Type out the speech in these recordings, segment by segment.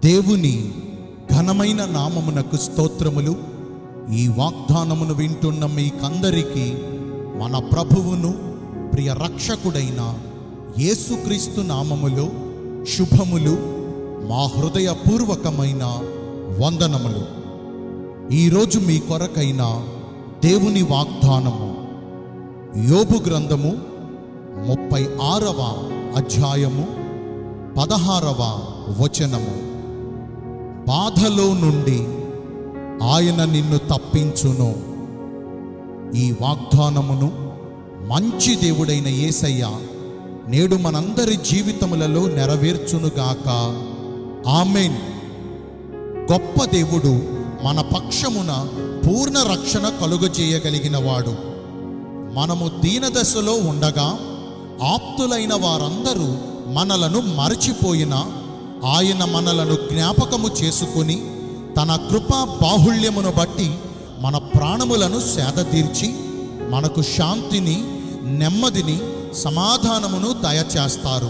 దేవుని ఘనమైన నామమునకు స్తోత్రములు. ఈ వాగ్దానమును వింటున్న మీకందరికీ మన ప్రభువును ప్రియ రక్షకుడైన యేసుక్రీస్తు నామములో శుభములు, మా హృదయపూర్వకమైన వందనములు. ఈరోజు మీ కొరకైన దేవుని వాగ్దానము యోబు గ్రంథము 36వ అధ్యాయము 16వ వచనము. బాధలో నుండి ఆయన నిన్ను తప్పించును. ఈ వాగ్దానమును మంచి దేవుడైన యేసయ్య నేడు మనందరి జీవితములలో నెరవేర్చునుగాక. ఆమేన్. గొప్ప దేవుడు మన పక్షమున పూర్ణ రక్షణ కలుగజేయగలిగిన వాడు. మనము దీనదశలో ఉండగా ఆప్తులైన వారందరూ మనలను మరచిపోయినా ఆయన మనలను జ్ఞాపకము చేసుకొని తన కృపా బాహుళ్యమును బట్టి మన ప్రాణములను సేదతీర్చి మనకు శాంతిని, నెమ్మదిని, సమాధానమును దయచేస్తారు.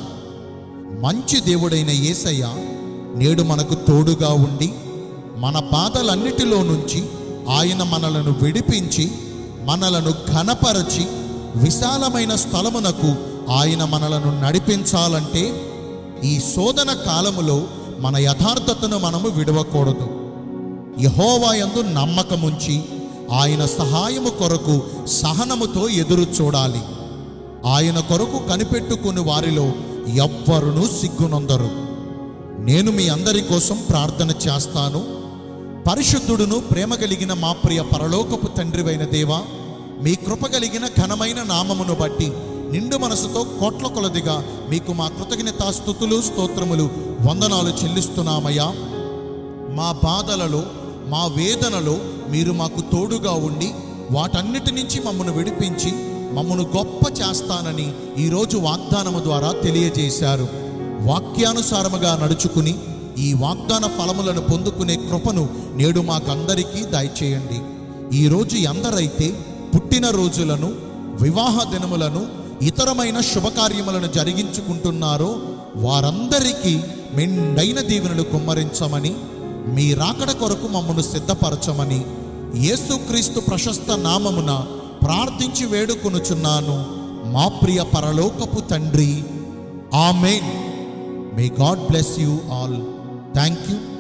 మంచి దేవుడైన యేసయ్య నేడు మనకు తోడుగా ఉండి మన బాధలన్నిటిలో నుంచి ఆయన మనలను విడిపించి మనలను ఘనపరచి విశాలమైన స్థలమునకు ఆయన మనలను నడిపించాలంటే ఈ శోధన కాలములో మన యథార్థతను మనము విడవకూడదు. యెహోవా యందు నమ్మకముంచి ఆయన సహాయము కొరకు సహనముతో ఎదురు చూడాలి. ఆయన కొరకు కనిపెట్టుకుని వారిలో ఎవ్వరునూ సిగ్గునొందరు. నేను మీ అందరి కోసం ప్రార్థన చేస్తాను. పరిశుద్ధుడును ప్రేమ కలిగిన మా ప్రియ పరలోకపు తండ్రివైన దేవా, మీ కృప కలిగిన ఘనమైన నామమును బట్టి నిండు మనసుతో కోట్ల కొలదిగా మీకు మా కృతజ్ఞతాస్తుతులు, స్తోత్రములు, వందనాలు చెల్లిస్తున్నామయ్యా. మా బాధలలో, మా వేదనలో మీరు మాకు తోడుగా ఉండి వాటన్నిటి నుంచి మమ్మను విడిపించి మమ్మను గొప్ప చేస్తానని ఈరోజు వాగ్దానము ద్వారా తెలియజేశారు. వాక్యానుసారముగా నడుచుకుని ఈ వాగ్దాన ఫలములను పొందుకునే కృపను నేడు మాకందరికీ దయచేయండి. ఈరోజు ఎందరైతే పుట్టిన రోజులను, వివాహ దినములను, ఇతరమైన శుభకార్యములను జరిగించుకుంటున్నారో వారందరికీ మెండైన దీవెనలు కుమ్మరించమని, మీ రాకడ కొరకు మమ్మను సిద్ధపరచమని యేసుక్రీస్తు ప్రశస్త నామమున ప్రార్థించి వేడుకొనుచున్నాను మా ప్రియ పరలోకపు తండ్రి. ఆమేన్. May God bless you all. Thank you.